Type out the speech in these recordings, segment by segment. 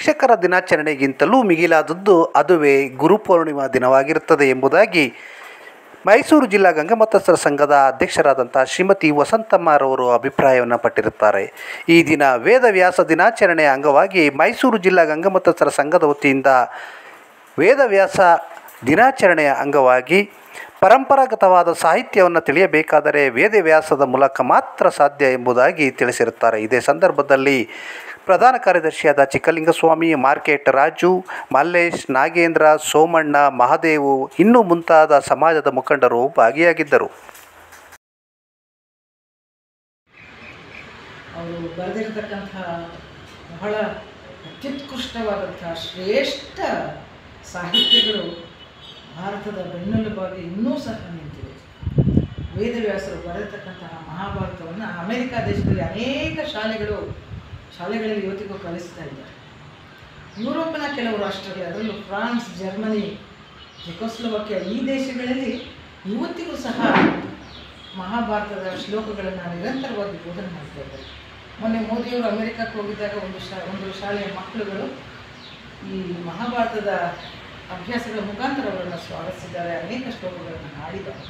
ಶಿಕ್ಷಕರ ದಿನಾಚರಣೆಗಿಂತಲೂ ಮಿಗಿಲಾದದ್ದು ಅದುವೇ ಗುರುಪೂರ್ಣಿಮಾ ದಿನವಾಗಿರುತ್ತದೆ ಎಂಬುದಾಗಿ ಮೈಸೂರು ಜಿಲ್ಲಾ ಗಂಗಮತಸ್ಥರ ಸಂಘದ ಅಧ್ಯಕ್ಷರಾದಂಥ ಶ್ರೀಮತಿ ವಸಂತಮ್ಮರವರು ಅಭಿಪ್ರಾಯವನ್ನು ಪಟ್ಟಿರುತ್ತಾರೆ. ಈ ದಿನ ವೇದವ್ಯಾಸ ದಿನಾಚರಣೆಯ ಅಂಗವಾಗಿ ಮೈಸೂರು ಜಿಲ್ಲಾ ಗಂಗಮತಸ್ಥರ ಸಂಘದ ವತಿಯಿಂದ ವೇದವ್ಯಾಸ ದಿನಾಚರಣೆಯ ಅಂಗವಾಗಿ ಪರಂಪರಾಗತವಾದ ಸಾಹಿತ್ಯವನ್ನು ತಿಳಿಯಬೇಕಾದರೆ ವೇದವ್ಯಾಸದ ಮೂಲಕ ಮಾತ್ರ ಸಾಧ್ಯ ಎಂಬುದಾಗಿ ತಿಳಿಸಿರುತ್ತಾರೆ. ಇದೇ ಸಂದರ್ಭದಲ್ಲಿ ಪ್ರಧಾನ ಕಾರ್ಯದರ್ಶಿಯಾದ ಚಿಕ್ಕಲಿಂಗಸ್ವಾಮಿ, ಮಾರ್ಕೆಟ್ ರಾಜು, ಮಲ್ಲೇಶ್, ನಾಗೇಂದ್ರ, ಸೋಮಣ್ಣ, ಮಹಾದೇವು ಇನ್ನೂ ಮುಂತಾದ ಸಮಾಜದ ಮುಖಂಡರು ಭಾಗಿಯಾಗಿದ್ದರು. ಅವರು ಬರೆದಿರತಕ್ಕಂಥ ಬಹಳ ಅತ್ಯುತ್ಕೃಷ್ಟವಾದಂಥ ಶ್ರೇಷ್ಠ ಸಾಹಿತ್ಯಗಳು ಭಾರತದ ಬೆನ್ನೆಲುಬಾಗಿ ಇನ್ನೂ ಸಹ ನಿಂತಿವೆ. ವೇದವ್ಯಾಸರು ಬರೆದಿರ್ತಕ್ಕಂತಹ ಮಹಾಭಾರತವನ್ನು ಅಮೆರಿಕ ದೇಶದಲ್ಲಿ ಅನೇಕ ಶಾಲೆಗಳಲ್ಲಿ ಇವತ್ತಿಗೂ ಕಲಿಸ್ತಾ ಇದ್ದಾರೆ. ಯುರೋಪಿನ ಕೆಲವು ರಾಷ್ಟ್ರಗಳು, ಅದರಲ್ಲೂ ಫ್ರಾನ್ಸ್, ಜರ್ಮನಿ, ಚೆಕೋಸ್ಲೋವಾಕಿಯಾ ಈ ದೇಶಗಳಲ್ಲಿ ಇವತ್ತಿಗೂ ಸಹ ಮಹಾಭಾರತದ ಶ್ಲೋಕಗಳನ್ನು ನಿರಂತರವಾಗಿ ಬೋಧನೆ ಮಾಡ್ತಾ ಇದ್ದಾರೆ. ಮೊನ್ನೆ ಮೋದಿಯವರು ಅಮೆರಿಕಕ್ಕೆ ಹೋಗಿದ್ದಾಗ ಒಂದು ಶಾಲೆಯ ಮಕ್ಕಳುಗಳು ಈ ಮಹಾಭಾರತದ ಅಭ್ಯಾಸಗಳ ಮುಖಾಂತರ ಅವರನ್ನು ಸ್ವಾಗತಿಸಿದ್ದಾರೆ, ಅನೇಕ ಶ್ಲೋಕಗಳನ್ನು ಹಾಡಿದ್ದಾರೆ.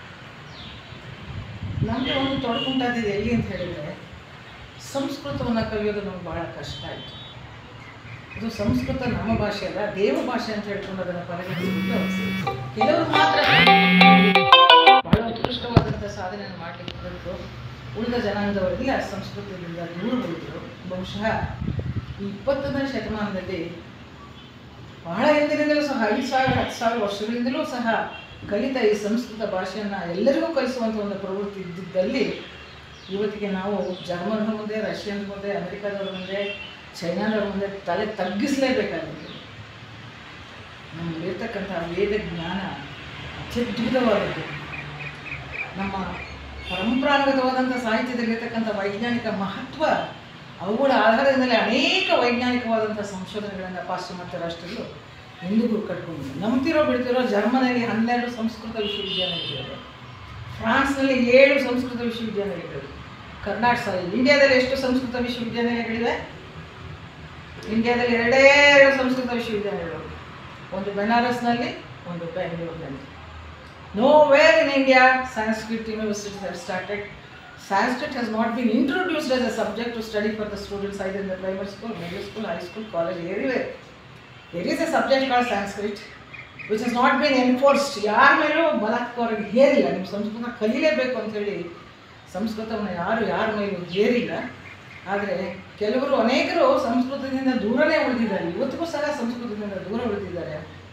ನಮಗೆ ಒಂದು ತೊಡಕುಂಟಾದಿದೆ ಎಲ್ಲಿ ಅಂತ ಹೇಳಿದರೆ, ಸಂಸ್ಕೃತವನ್ನು ಕಲಿಯೋದು ನಮ್ಗೆ ಬಹಳ ಕಷ್ಟ ಆಯಿತು. ಇದು ಸಂಸ್ಕೃತ ನಮ್ಮ ಭಾಷೆ ಅಲ್ಲ, ದೇವ ಭಾಷೆ ಅಂತ ಹೇಳ್ಕೊಂಡು ಅದನ್ನು ಪರಿಗಣಿಸಿಬಿಟ್ಟು ಕೆಲವರು ಮಾತ್ರ ಬಹಳ ಉತ್ಕೃಷ್ಟವಾದಂಥ ಸಾಧನೆಯನ್ನು ಮಾಡಲಿಕ್ಕೆ ಹೊರತು ಉಳಿದ ಜನಾಂಗದವರೆಲ್ಲ ಸಂಸ್ಕೃತದಿಂದ ದೂರ ಉಳಿದರು. ಬಹುಶಃ ಈ 20ನೇ ಶತಮಾನದಲ್ಲಿ ಬಹಳ ಹಿಂದಿನಿಂದಲೂ ಸಹ 5,000-10,000 ವರ್ಷಗಳಿಂದಲೂ ಸಹ ಕಲಿತ ಈ ಸಂಸ್ಕೃತ ಭಾಷೆಯನ್ನು ಎಲ್ಲರಿಗೂ ಕಲಿಸುವಂಥ ಒಂದು ಪ್ರವೃತ್ತಿ ಇದ್ದಿದ್ದಲ್ಲಿ ಇವತ್ತಿಗೆ ನಾವು ಜರ್ಮನ್ರ ಮುಂದೆ, ರಷ್ಯನ್ರ ಮುಂದೆ, ಅಮೆರಿಕಾದವ್ರ ಮುಂದೆ, ಚೈನಾದವ್ರ ಮುಂದೆ ತಲೆ ತಗ್ಗಿಸಲೇಬೇಕಾಗಿದೆ. ನಮ್ಮಲ್ಲಿರ್ತಕ್ಕಂಥ ವೇದ ಜ್ಞಾನ ಅತ್ಯದ್ಭುತವಾದದ್ದು. ನಮ್ಮ ಪರಂಪರಾಗತವಾದಂಥ ಸಾಹಿತ್ಯದಲ್ಲಿರ್ತಕ್ಕಂಥ ವೈಜ್ಞಾನಿಕ ಮಹತ್ವ, ಅವುಗಳ ಆಧಾರದಿಂದಲೇ ಅನೇಕ ವೈಜ್ಞಾನಿಕವಾದಂಥ ಸಂಶೋಧನೆಗಳನ್ನು ಪಾಶ್ಚಿಮಾತ್ಯ ರಾಷ್ಟ್ರಗಳು ಎಂದಿಗೂ ಕಟ್ಕೊಂಡಿವೆ. ನಂಬ್ತಿರೋ ಬಿಡ್ತಿರೋ ಜರ್ಮನಿಯಲ್ಲಿ 12 ಸಂಸ್ಕೃತ ವಿಶ್ವವಿದ್ಯಾಲಯಗಳಿವೆ, ಫ್ರಾನ್ಸ್ನಲ್ಲಿ 7 ಸಂಸ್ಕೃತ ವಿಶ್ವವಿದ್ಯಾಲಯಗಳಿವೆ. ಇಂಡಿಯಾದಲ್ಲಿ ಎಷ್ಟು ಸಂಸ್ಕೃತ ವಿಶ್ವವಿದ್ಯಾಲಯಗಳಿವೆ? ಇಂಡಿಯಾದಲ್ಲಿ 2 ಸಂಸ್ಕೃತ ವಿಶ್ವವಿದ್ಯಾಲಯಗಳು, ಒಂದು ಬೆನಾರಸ್ನಲ್ಲಿ, ಒಂದು ಬೆಂಗಳೂರಿನಲ್ಲಿ. Nowhere in India Sanskrit universities have started. Sanskrit has not been introduced as a subject to study for the students either in the primary school, middle school, high school, college, everywhere. There is a subject called Sanskrit which has not been enforced. ಯಾರ ಮೇಲೂ ಬಲಾತ್ಕಾರವಾಗಿ ಹೇರಿಲ್ಲ. ನಿಮ್ಮ ಸಂಸ್ಕೃತ ಕಲೀಲೇಬೇಕು ಅಂಥೇಳಿ ಸಂಸ್ಕೃತವನ್ನು ಯಾರ ಮೇಲೂ ಹೇರಿಲ್ಲ. ಆದರೆ ಅನೇಕರು ಸಂಸ್ಕೃತದಿಂದ ದೂರನೇ ಉಳಿದಿದ್ದಾರೆ, ಇವತ್ತಿಗೂ ಸಹ ಸಂಸ್ಕೃತದಿಂದ ದೂರ ಉಳಿದಿದ್ದಾರೆ.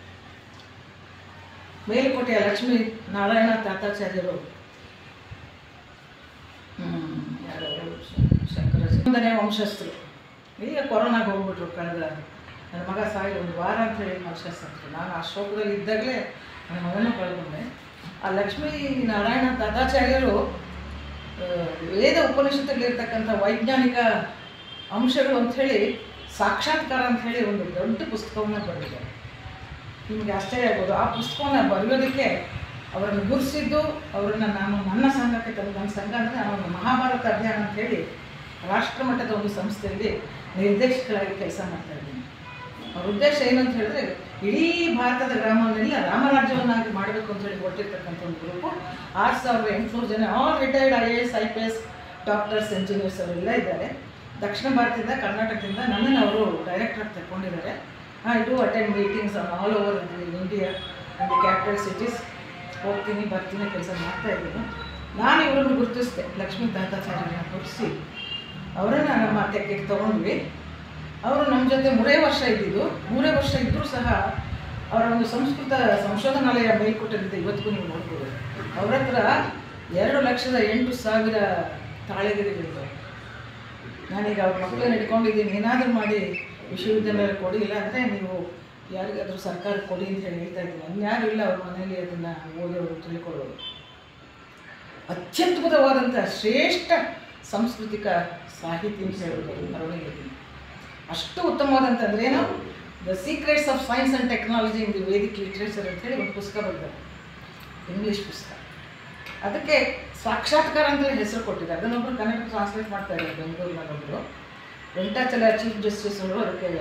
ಮೇಲುಕೋಟೆಯ ಲಕ್ಷ್ಮೀ ನಾರಾಯಣ ತಾತಾಚಾರ್ಯರು ಶಂಕರ ವಂಶಸ್ಥರು ಈಗ ಕೊರೋನಾಗೆ ಹೋಗ್ಬಿಟ್ರು. ಕಳೆದ ನನ್ನ ಮಗ ಸಾಯಿ 1 ವಾರ ಅಂತ ಹೇಳಿ ವಂಶಸ್ಥರು. ನಾನು ಆ ಶೋಕದಲ್ಲಿ ಇದ್ದಾಗಲೇ ನನ್ನ ಮಗನೂ ಕಳ್ಕೊಂಡೆ. ಆ ಲಕ್ಷ್ಮೀ ನಾರಾಯಣ ತಾತಾಚಾರ್ಯರು ವೇದ ಉಪನಿಷತ್ತಲ್ಲಿರ್ತಕ್ಕಂಥ ವೈಜ್ಞಾನಿಕ ಅಂಶಗಳು ಅಂಥೇಳಿ ಸಾಕ್ಷಾತ್ಕಾರ ಅಂಥೇಳಿ ಒಂದು ದೊಡ್ಡ ಪುಸ್ತಕವನ್ನು ಬರೆದಿದ್ದಾರೆ. ನಿಮಗೆ ಆಶ್ಚರ್ಯ ಆಗ್ಬೋದು. ಆ ಪುಸ್ತಕವನ್ನು ಬರೆಯೋದಕ್ಕೆ ಅವರನ್ನು ಗುರುಸಿದ್ದು, ಅವರನ್ನು ನಾನು ನನ್ನ ಸಂಘಕ್ಕೆ ತಂದು, ನನ್ನ ಸಂಘ ಅಂದರೆ ನಾನು ಮಹಾಭಾರತ ಅಭಿಯಾನ ಅಂಥೇಳಿ ರಾಷ್ಟ್ರಮಟ್ಟದ ಒಂದು ಸಂಸ್ಥೆಯಲ್ಲಿ ನಿರ್ದೇಶಕರಾಗಿ ಕೆಲಸ ಮಾಡ್ತಾಯಿದ್ದೀನಿ. ಅವ್ರ ಉದ್ದೇಶ ಏನಂತ ಹೇಳಿದ್ರೆ, ಇಡೀ ಭಾರತದ ಗ್ರಾಮವನ್ನೆಲ್ಲ ರಾಮರಾಜ್ಯವನ್ನಾಗಿ ಮಾಡಬೇಕು ಅಂತೇಳಿ ಹೊರಟಿರ್ತಕ್ಕಂಥ ಒಂದು ಗ್ರೂಪು. 6,800 ಜನ, all retired IAS, IPS, doctors, engineers ಅವರೆಲ್ಲ ಇದ್ದಾರೆ. ದಕ್ಷಿಣ ಭಾರತದಿಂದ, ಕರ್ನಾಟಕದಿಂದ ನನ್ನನ್ನು ಅವರು ಡೈರೆಕ್ಟ್ರಾಗಿ ತಗೊಂಡಿದ್ದಾರೆ. I do attend meetings all over India and the capital cities. ಹೋಗ್ತೀನಿ ಬರ್ತೀನಿ, ಕೆಲಸ ಮಾಡ್ತಾಯಿದ್ದೀನಿ. ನಾನು ಇವರನ್ನು ಗುರುತಿಸಿದೆ, ಲಕ್ಷ್ಮೀ ತಾತಾಚಾರ್ಯರನ್ನ ಗುರುತಿಸಿ ಅವರನ್ನು ನಮ್ಮ ತೆಗೆಗೆ ತೊಗೊಂಡ್ವಿ. ಅವರು ನಮ್ಮ ಜೊತೆ 3 ವರ್ಷ ಇದ್ದಿದ್ದು. 3 ವರ್ಷ ಇದ್ದರೂ ಸಹ ಅವರ ಒಂದು ಸಂಸ್ಕೃತ ಸಂಶೋಧನಾಲಯ ಮೇಲ್ಕೋಟೆಲ್ಲಿದೆ, ಇವತ್ತಿಗೂ ನೀವು ನೋಡ್ಬೋದು. ಅವ್ರ ಹತ್ರ 2,08,000 ತಾಳೆಗರಿಗಳಿವೆ. ನಾನೀಗ ಅವ್ರ ಮಕ್ಕಳನ್ನ ಇಟ್ಕೊಂಡಿದ್ದೀನಿ, ಏನಾದರೂ ಮಾಡಿ ವಿಶ್ವವಿದ್ಯಾಲಯ ಕೊಡಿ, ಇಲ್ಲ ಅಂದರೆ ನೀವು ಯಾರಿಗಾದರೂ ಸರ್ಕಾರ ಕೊಡಿ ಅಂತ ಹೇಳಿ ಹೇಳ್ತಾ ಇದ್ದೀನಿ. ಅನ್ಯಾರು ಇಲ್ಲ ಅವ್ರ ಮನೆಯಲ್ಲಿ ಅದನ್ನು ಓದಿ ಅವರು ತಿಳ್ಕೊಳ್ಳೋರು. ಅತ್ಯದ್ಭುತವಾದಂಥ ಶ್ರೇಷ್ಠ ಸಾಂಸ್ಕೃತಿಕ ಸಾಹಿತ್ಯ ಅಂತ ಹೇಳೋದು ಬರವಣಿಗೆಯಲ್ಲಿ ಅಷ್ಟು ಉತ್ತಮವಾದಂಥ ಅಂದ್ರೇನು, the secrets of science and technology in the Vedic literature ಅಂತೇಳಿ ಒಂದು ಪುಸ್ತಕ ಬರೆದಿದ್ದಾರೆ, ಇಂಗ್ಲೀಷ್ ಪುಸ್ತಕ. ಅದಕ್ಕೆ ಸಾಕ್ಷಾತ್ಕಾರ ಅಂತೇಳಿ ಹೆಸರು ಕೊಟ್ಟಿದ್ದಾರೆ. ಅದನ್ನೊಬ್ಬರು ಕನ್ನಡ ಟ್ರಾನ್ಸ್ಲೇಟ್ ಮಾಡ್ತಾ ಇದ್ದಾರೆ ಬೆಂಗಳೂರಿನಲ್ಲೊಬ್ಬರು. ವೆಂಕಟಾಚಲ ಚೀಫ್ ಜಸ್ಟಿಸ್ ಅವರು ಅದಕ್ಕೆ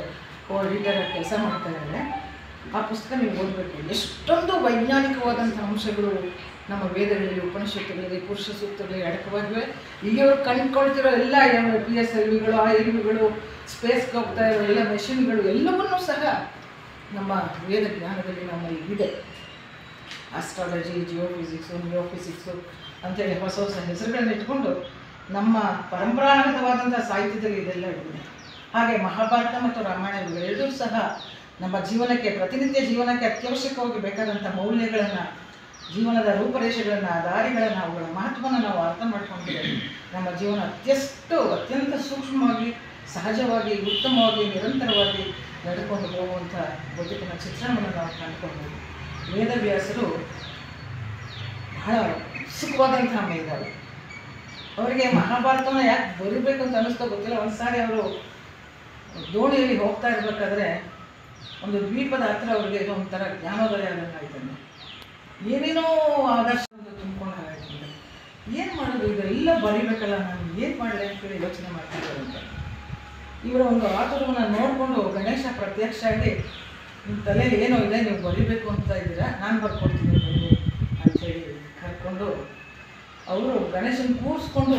ಕೋ ಎಡಿಟರ್ ಕೆಲಸ ಮಾಡ್ತಾ ಇದ್ದಾರೆ. ಆ ಪುಸ್ತಕ ನೀವು ಓದಬೇಕು. ಎಷ್ಟೊಂದು ವೈಜ್ಞಾನಿಕವಾದಂಥ ಅಂಶಗಳು ನಮ್ಮ ವೇದಗಳಲ್ಲಿ, ಉಪನಿಷತ್ತುಗಳಲ್ಲಿ, ಪುರುಷ ಸೂಕ್ತಗಳಲ್ಲಿ ಅಡಕವಾಗಿವೆ. ಈಗ ಇವರು ಕಂಡುಕೊಳ್ತಿರೋ ಎಲ್ಲ PSLVಗಳು, ILVಗಳು, ಸ್ಪೇಸ್ಗೆ ಹೋಗ್ತಾ ಇರೋ ಎಲ್ಲ ಮೆಷಿನ್ಗಳು ಎಲ್ಲವನ್ನೂ ಸಹ ನಮ್ಮ ವೇದ ಜ್ಞಾನದಲ್ಲಿ ನಮ್ಮಲ್ಲಿ ಇದೆ. ಆಸ್ಟ್ರಾಲಜಿ, ಜಿಯೋಫಿಸಿಕ್ಸು, ನಿಯೋಫಿಸಿಕ್ಸು ಅಂತೇಳಿ ಹೊಸ ಹೊಸ ಹೆಸರುಗಳನ್ನ ಇಟ್ಕೊಂಡು ನಮ್ಮ ಪರಂಪರಾಗತವಾದಂಥ ಸಾಹಿತ್ಯದಲ್ಲಿ ಇದೆಲ್ಲ ಇದೆ. ಹಾಗೆ ಮಹಾಭಾರತ ಮತ್ತು ರಾಮಾಯಣ ಇವೆರಡೂ ಸಹ ನಮ್ಮ ಜೀವನಕ್ಕೆ, ಪ್ರತಿನಿತ್ಯ ಜೀವನಕ್ಕೆ ಅತ್ಯವಶ್ಯಕವಾಗಿ ಬೇಕಾದಂಥ ಮೌಲ್ಯಗಳನ್ನು, ಜೀವನದ ರೂಪರೇಷೆಗಳನ್ನು, ದಾರಿಗಳನ್ನು, ಅವುಗಳ ಮಹತ್ವವನ್ನು ನಾವು ಅರ್ಥ ಮಾಡ್ಕೊಂಡಿದ್ದೇವೆ. ನಮ್ಮ ಜೀವನ ಅತ್ಯಂತ ಸೂಕ್ಷ್ಮವಾಗಿ, ಸಹಜವಾಗಿ, ಉತ್ತಮವಾಗಿ, ನಿರಂತರವಾಗಿ ನಡೆದುಕೊಂಡು ಹೋಗುವಂಥ ಬದುಕಿನ ಚಿತ್ರಣವನ್ನು ನಾವು ಕಂಡುಕೊಳ್ಬೋದು. ವೇದವ್ಯಾಸರು ಬಹಳ ಸುಖವಾದಂಥ ಮೇಧಾವಿ. ಅವರಿಗೆ ಮಹಾಭಾರತವನ್ನು ಯಾಕೆ ಬರೀಬೇಕು ಅಂತ ಅನ್ನಿಸ್ತೋ ಗೊತ್ತಿಲ್ಲ. ಒಂದು ಸಾರಿ ಅವರು ದೋಣಿಯಲ್ಲಿ ಹೋಗ್ತಾ ಇರಬೇಕಾದ್ರೆ ಒಂದು ದ್ವೀಪದ ಹತ್ರ ಅವರಿಗೆ ಒಂಥರ ಜ್ಞಾನೋದಯ ಆದಂಗೆ ಆಯ್ತಂತೆ. ಏನೇನೋ ಆದರ್ಶ ತುಂಬಿಕೊಂಡು ಹಾಗಾಯ್ತಂತೆ. ಏನು ಮಾಡೋದು, ಇದೆಲ್ಲ ಬರೀಬೇಕಲ್ಲ, ನಾನು ಏನು ಮಾಡಲಿ ಅಂತೇಳಿ ಯೋಚನೆ ಮಾಡ್ತಿದ್ದಾರಂತೆ. ಇವರ ಒಂದು ಆತುರವನ್ನು ನೋಡಿಕೊಂಡು ಗಣೇಶ ಪ್ರತ್ಯಕ್ಷ ಆಗಿ, ನಿಮ್ಮ ತಲೆಯಲ್ಲಿ ಏನೋ ಇದೆ, ನೀವು ಬರೀಬೇಕು ಅಂತ ಇದ್ದೀರಾ, ನಾನು ಬರ್ಕೊಡ್ತೀನಿ ಬನ್ನಿ ಅಂಥೇಳಿ ಕರ್ಕೊಂಡು ಅವರು ಗಣೇಶನ ಕೂರಿಸ್ಕೊಂಡು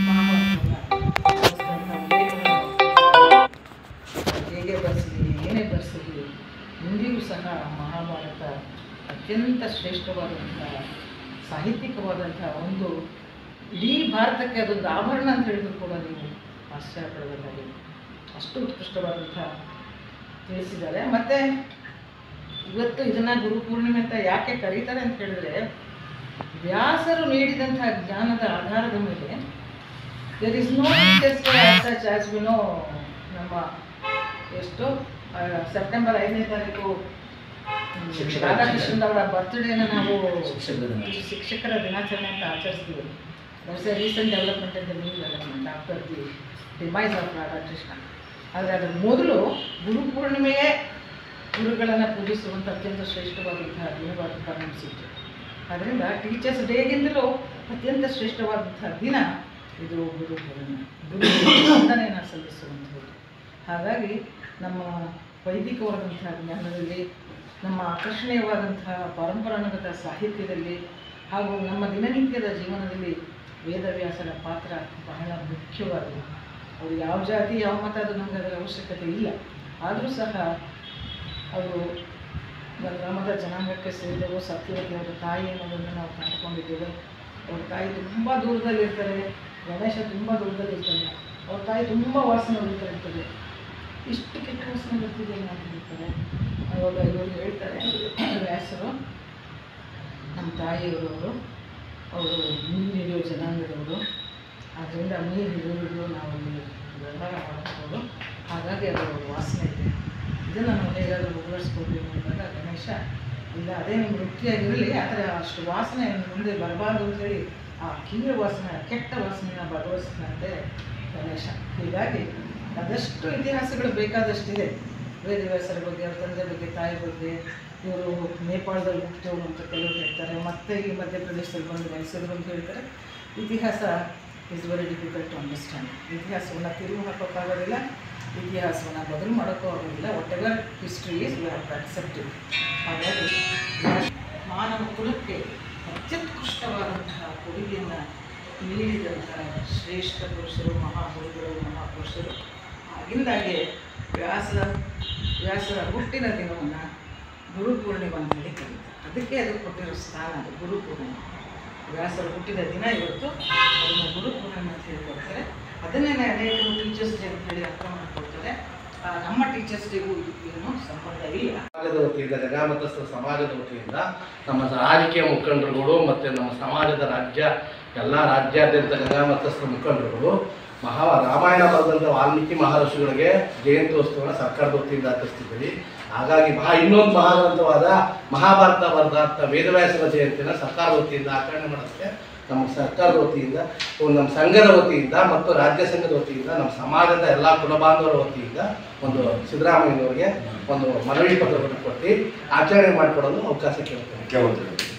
ಹೇಗೆ ಬರ್ಸಿದ್ವಿ, ಏನೇ ಬರ್ಸಿದ್ವಿ, ಇಂದಿಗೂ ಸಹ ಮಹಾಭಾರತ ಅತ್ಯಂತ ಶ್ರೇಷ್ಠವಾದಂಥ ಸಾಹಿತ್ಯಿಕವಾದಂಥ ಒಂದು, ಇಡೀ ಭಾರತಕ್ಕೆ ಅದೊಂದು ಆಭರಣ ಅಂತ ಹೇಳಿದ್ರು ಕೂಡ ನೀವು ಆಶ್ಚರ್ಯಪಡಬೇಕಾಗಿದೆ. ಅಷ್ಟು ಉತ್ಕೃಷ್ಟವಾದಂಥ ತಿಳಿಸಿದ್ದಾರೆ. ಮತ್ತು ಇವತ್ತು ಇದನ್ನು ಗುರುಪೂರ್ಣಿಮೆ ಅಂತ ಯಾಕೆ ಕರೀತಾರೆ ಅಂತ ಹೇಳಿದ್ರೆ, ವ್ಯಾಸರು ನೀಡಿದಂಥ ಜ್ಞಾನದ ಆಧಾರದ ಮೇಲೆ there is no test such as we know. ನಮ್ಮ ಎಷ್ಟು ಸೆಪ್ಟೆಂಬರ್ 5ನೇ ತಾರೀಕು ರಾಧಾಕೃಷ್ಣನ್ ಅವರ ಬರ್ತ್ಡೇನ ನಾವು ಶಿಕ್ಷಕರ ದಿನಾಚರಣೆ ಅಂತ ಆಚರಿಸ್ತೀವಿ. That's a recent development in the new development after the demise of Radhakrishna. ಆದರೆ ಅದರ ಮೊದಲು ಗುರುಪೂರ್ಣಿಮೆಯೇ ಗುರುಗಳನ್ನು ಪೂಜಿಸುವಂಥ ಅತ್ಯಂತ ಶ್ರೇಷ್ಠವಾದಂತಹ ದಿನವಾಗಿ ಪರಿಣಮಿಸಿತ್ತು. ಆದ್ದರಿಂದ ಟೀಚರ್ಸ್ ಡೇಗಿಂತಲೂ ಅತ್ಯಂತ ಶ್ರೇಷ್ಠವಾದಂಥ ದಿನ ಇದು ಗುರುಪೂರ್ಣಿಮೆ, ಗುರು ವಂದನೆಯನ್ನು ಸಲ್ಲಿಸುವಂಥದ್ದು. ಹಾಗಾಗಿ ನಮ್ಮ ವೈದಿಕವಾದಂಥ ಜ್ಞಾನದಲ್ಲಿ, ನಮ್ಮ ಆಕರ್ಷಣೀಯವಾದಂಥ ಪರಂಪರಾನುಗತ ಸಾಹಿತ್ಯದಲ್ಲಿ ಹಾಗೂ ನಮ್ಮ ದಿನನಿತ್ಯದ ಜೀವನದಲ್ಲಿ ವೇದವ್ಯಾಸರ ಪಾತ್ರ ಬಹಳ ಮುಖ್ಯವಾಗಿದೆ. ಅವರು ಯಾವ ಜಾತಿ, ಯಾವ ಮತ, ಅದು ನಮಗೆ ಅದರ ಅವಶ್ಯಕತೆ ಇಲ್ಲ. ಆದರೂ ಸಹ ಅವರು ಗ್ರಾಮದ ಜನಾಂಗಕ್ಕೆ ಸೇರಿದವರು. ಸತ್ಯವತಿ ಅವರ ತಾಯಿ ಅನ್ನೋದನ್ನು ನಾವು ಕಂಡುಕೊಂಡಿದ್ದೇವೆ. ಅವ್ರ ತಾಯಿ ತುಂಬ ದೂರದಲ್ಲಿರ್ತಾರೆ, ಗಣೇಶ ತುಂಬ ದೂರದಲ್ಲಿರ್ತಾನೆ, ಅವ್ರ ತಾಯಿ ತುಂಬ ವಾಸನೆ ಹೊಡಿತಾ ಇಷ್ಟು ಕೆಟ್ಟ ವಾಸನೆ ಬರ್ತಿದೆ ಅಂತ ಹೇಳ್ತಾರೆ. ಅವಾಗ ಇವರು ಹೇಳ್ತಾರೆ, ವ್ಯಾಸರು ನಮ್ಮ ತಾಯಿಯವರವರು, ಅವರು ಮೀನು ಹಿಡಿಯೋ ಜನಾಂಗದವರು, ಆದ್ದರಿಂದ ಮೀನು ಹಿಡಿಯೋದು ನಾವು ವ್ಯವಹಾರ ಮಾಡ್ಬೋದು, ಹಾಗಾಗಿ ಅದರ ವಾಸನೆ ಇದೆ, ಇದನ್ನು ನಾವು ಹೇಗಾದರೂ ಉಗುಳಿಸ್ಕೊಳ್ಬೇಕು ಅಂದಾಗ ಗಣೇಶ ಇಲ್ಲ, ಅದೇ ನಿಮ್ಮ ವೃತ್ತಿಯಾಗಿರಲಿ, ಆದರೆ ಅಷ್ಟು ವಾಸನೆ ಮುಂದೆ ಬರಬಾರ್ದು ಅಂತೇಳಿ ಆ ಕೀಳ ವಾಸನೆ, ಕೆಟ್ಟ ವಾಸನೆಯನ್ನು ಬದಲಿಸ್ತಾನಂತೆ ಗಣೇಶ. ಹೀಗಾಗಿ ಅದಷ್ಟು ಇತಿಹಾಸಗಳು ಬೇಕಾದಷ್ಟಿದೆ ವೇದವ್ಯಾಸರ ಬಗ್ಗೆ, ಅವ್ರ ತಂದೆ ಬಗ್ಗೆ, ತಾಯಿ ಬಗ್ಗೆ. ಇವರು ನೇಪಾಳದಲ್ಲಿ ಹುಟ್ಟಿದವರು ಅಂತ ಕೆಲವರು ಹೇಳ್ತಾರೆ, ಮತ್ತೆ ಈ ಮಧ್ಯಪ್ರದೇಶದಲ್ಲಿ ಬಂದು ನೆಲೆಸಿದ್ರು ಅಂತ ಹೇಳ್ತಾರೆ. ಇತಿಹಾಸ is very difficult to understand. ಇತಿಹಾಸವನ್ನು ತಿರುವು ಹಾಕೋಕ್ಕಾಗೋದಿಲ್ಲ, ಇತಿಹಾಸವನ್ನು ಬದಲು ಮಾಡೋಕ್ಕೂ ಆಗೋದಿಲ್ಲ. Whatever history is we have to accept it. ಹಾಗಾಗಿ ಮಾನವ ಕುಲಕ್ಕೆ ಅತ್ಯುತ್ಕೃಷ್ಟವಾದಂತಹ ಕೊಡುಗೆಯನ್ನು ನೀಡಿದಂತಹ ಶ್ರೇಷ್ಠ ಪುರುಷರು, ಮಹಾಗುರುಗಳು, ಮಹಾಪುರುಷರು. ಆಗಿಂದಾಗೆ ವ್ಯಾಸರ ಹುಟ್ಟಿನ ದಿನವನ್ನು ಗುರುಪೂರ್ಣಿಮೆ ಅಂತೇಳಿ ಕರೀತಾರೆ. ಅದಕ್ಕೆ ಅದು ಕೊಟ್ಟಿರೋ ಸ್ಥಾನ, ಅದು ಗುರುಪೂರ್ಣಿಮೆ. ವ್ಯಾಸರ ಹುಟ್ಟಿದ ದಿನ ಇವತ್ತು, ಅದನ್ನು ಗುರುಪೂರ್ಣಿಮೆ ಅಂತ ಹೇಳ್ಕೊಡ್ತಾರೆ. ಅದನ್ನೇ ಅನೇಕರು ಟೀಚರ್ಸ್ ಡೇ ಅಂತ ಹೇಳಿ ಅರ್ಥ ಮಾಡಿಕೊಡ್ತಾರೆ. ನಮ್ಮ ಟೀಚರ್ಸ್ ಡೇಗೂ ಏನು ಸಂಬಂಧ ಇಲ್ಲ. ಸಮಾಜದ ವತಿಯಿಂದ, ಜಗಮತಸ್ಥ ಸಮಾಜದ ವತಿಯಿಂದ ನಮ್ಮ ರಾಜಕೀಯ ಮುಖಂಡರುಗಳು ಮತ್ತು ನಮ್ಮ ಸಮಾಜದ ಎಲ್ಲ ರಾಜ್ಯಾದ್ಯಂತ ಜಗಮತಸ್ಥ ಮುಖಂಡರುಗಳು ರಾಮಾಯಣ ಬರೆದಂಥ ವಾಲ್ಮೀಕಿ ಮಹರ್ಷಿಗಳಿಗೆ ಜಯಂತ್ಯೋತ್ಸವನ ಸರ್ಕಾರದ ವತಿಯಿಂದ ಆಚರಿಸ್ತಿದ್ದೀವಿ. ಹಾಗಾಗಿ ಇನ್ನೊಂದು ಮಹಾಗ್ರಂಥವಾದ ಮಹಾಭಾರತ ಬರೆದಂಥ ವೇದವ್ಯಾಸರ ಜಯಂತಿನ ಸರ್ಕಾರದ ವತಿಯಿಂದ ಆಚರಣೆ ಮಾಡೋಕ್ಕೆ ನಮ್ಮ ಸರ್ಕಾರದ ವತಿಯಿಂದ, ನಮ್ಮ ಸಂಘದ ವತಿಯಿಂದ ಮತ್ತು ರಾಜ್ಯ ಸಂಘದ ವತಿಯಿಂದ, ನಮ್ಮ ಸಮಾಜದ ಎಲ್ಲ ಕುಲಬಾಂಧವರ ವತಿಯಿಂದ ಒಂದು ಸಿದ್ದರಾಮಯ್ಯನವರಿಗೆ ಒಂದು ಮನವಿ ಪತ್ರವನ್ನು ಕೊಟ್ಟು ಆಚರಣೆ ಮಾಡಿಕೊಡಲು ಅವಕಾಶ ಕೇಳ್ತೇನೆ.